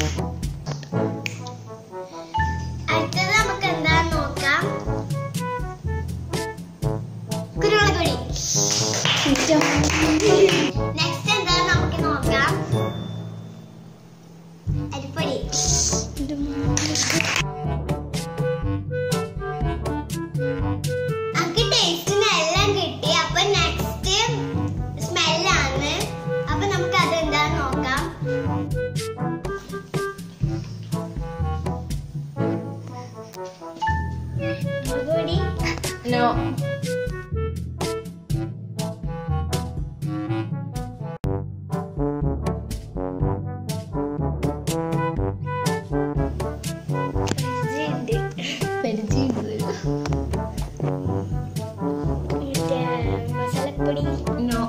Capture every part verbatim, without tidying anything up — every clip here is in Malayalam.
അടുത്തത് നമുക്ക് എന്താന്ന് നോക്കാം. കുരുമുളകുപൊടി. നെക്സ്റ്റ് എന്താന്ന് നമുക്ക് നോക്കാം. അരിപ്പൊടി. നമുക്ക് ടേസ്റ്റിന് എല്ലാം കിട്ടി. അപ്പൊ നെക്സ്റ്റ് സ്മെല്ലാണ്. അപ്പൊ നമുക്ക് അത് എന്താന്ന് നോക്കാം. മുളകുപൊടി. No. മസാലപ്പൊടി. No.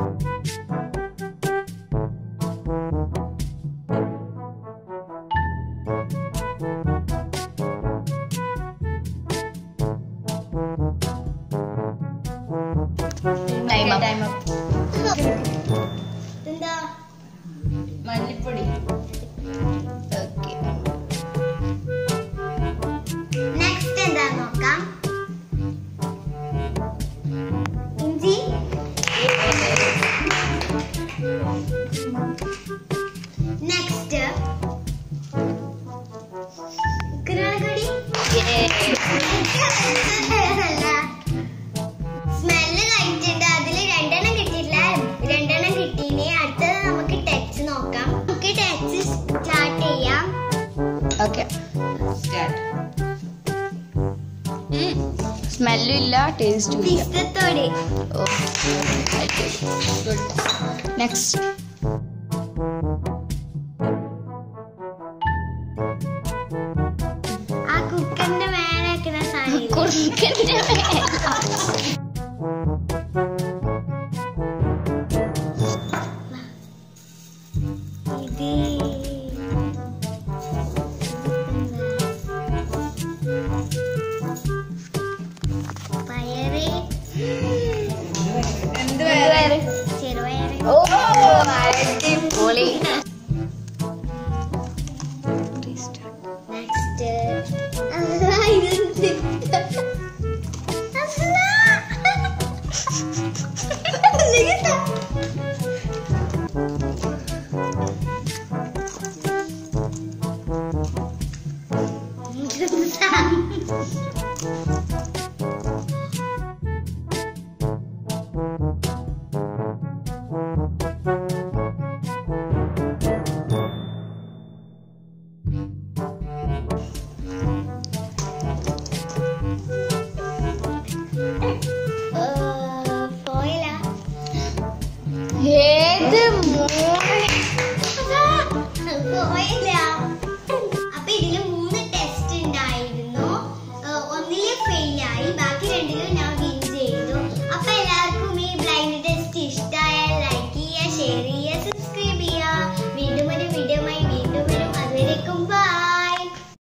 Time up. Time up. എന്താ? മല്ലിപ്പൊടി. Okay. നെക്സ്റ്റ് എന്താ നോക്കാം. ഇഞ്ചി. നെക്സ്റ്റ് കുരുമുളകുപൊടി. സ്മെല്ല് കഴിച്ചിട്ട് അതിൽ രണ്ടെണ്ണം കിട്ടിയില്ല, രണ്ടെണ്ണം കിട്ടീനെ. അടുത്തത് നമുക്ക് ടച്ച് നോക്കാം. നമുക്ക് ടച്ച് സ്റ്റാർട്ട് ചെയ്യാം. Okay. Start. സ്മെല്ലും ഇല്ല, ടേസ്റ്റും ഇല്ല. ഇഷ്ടത്തോടെ. Good. Next. ആ കുക്കറിന്റെ മേലെ വെക്കുന്ന സാധനം. കുറുക്കന്റെ മേലെ. ഇത് പയറ്. എന്ത് വേറെ? ചെറുപയറ്. ഓ, അടിപൊളി. നെക്സ്റ്റ്